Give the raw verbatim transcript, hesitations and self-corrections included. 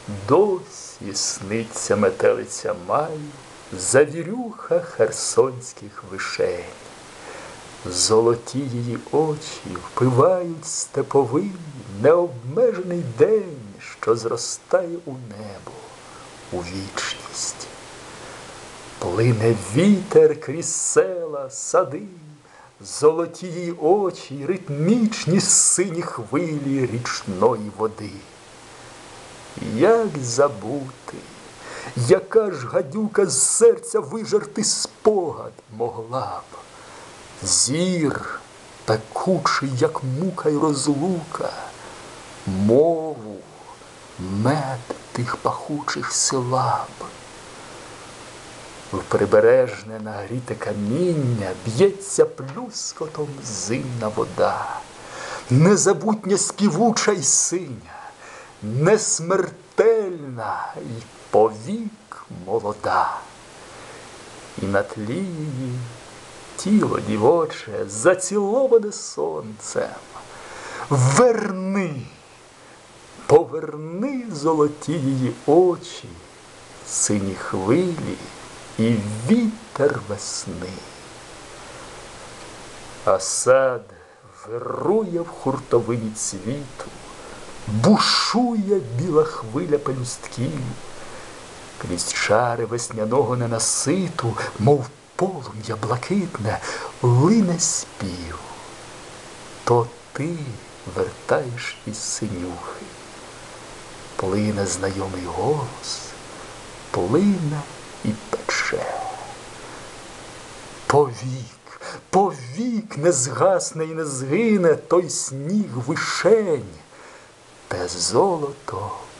Досі сниться метелиця май, завірюха херсонських вишень. Золоті її очі впивають степовий необмежений день, що зростає у небо, у вічність. Плине вітер крізь села, сади, золоті її очі, ритмічні сині хвилі річної води. Як забути, яка ж гадюка з серця вижерти спогад могла б? Зір, пекучий, як мука й розлука, мову, мед тих пахучих силаб. В прибережне нагріте каміння б'ється плюскотом зимна вода, незабутня співуча й синя, несмертельна й повік молода. І на тлі її тіло дівоче, заціловане сонцем. Верни, поверни золоті її очі, сині хвилі і вітер весни. А сад вирує в хуртовині цвіту, бушує біла хвиля пелюстків, крізь чари весняного ненаситу, мов полум'я блакитне, лине спів. То ти вертаєш із синюхи, плине знайомий голос, плине і пече. Повік, повік не згасне і не згине той сніг вишень, те золото